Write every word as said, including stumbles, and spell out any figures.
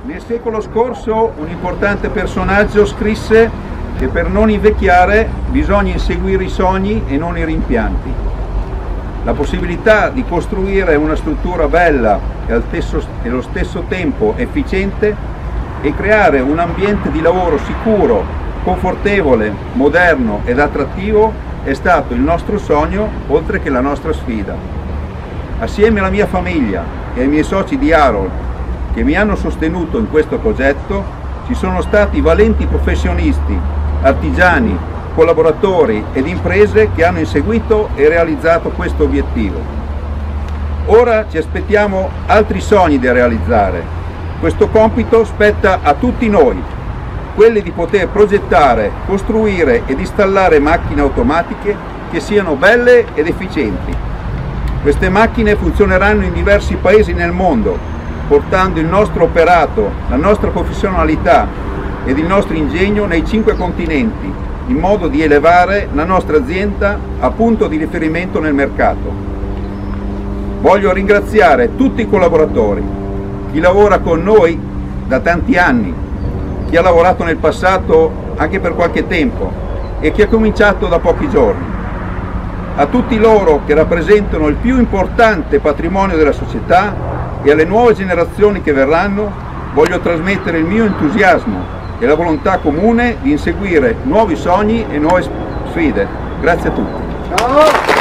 Nel secolo scorso un importante personaggio scrisse che per non invecchiare bisogna inseguire i sogni e non i rimpianti. La possibilità di costruire una struttura bella e allo stesso tempo efficiente e creare un ambiente di lavoro sicuro, confortevole, moderno ed attrattivo è stato il nostro sogno oltre che la nostra sfida. Assieme alla mia famiglia e ai miei soci di Harold che mi hanno sostenuto in questo progetto, ci sono stati valenti professionisti, artigiani, collaboratori ed imprese che hanno inseguito e realizzato questo obiettivo. Ora ci aspettiamo altri sogni da realizzare. Questo compito spetta a tutti noi, quelli di poter progettare, costruire ed installare macchine automatiche che siano belle ed efficienti. Queste macchine funzioneranno in diversi paesi nel mondo, portando il nostro operato, la nostra professionalità ed il nostro ingegno nei cinque continenti, in modo di elevare la nostra azienda a punto di riferimento nel mercato. Voglio ringraziare tutti i collaboratori, chi lavora con noi da tanti anni, chi ha lavorato nel passato anche per qualche tempo e chi ha cominciato da pochi giorni. A tutti loro che rappresentano il più importante patrimonio della società e alle nuove generazioni che verranno voglio trasmettere il mio entusiasmo e la volontà comune di inseguire nuovi sogni e nuove sfide. Grazie a tutti. Ciao.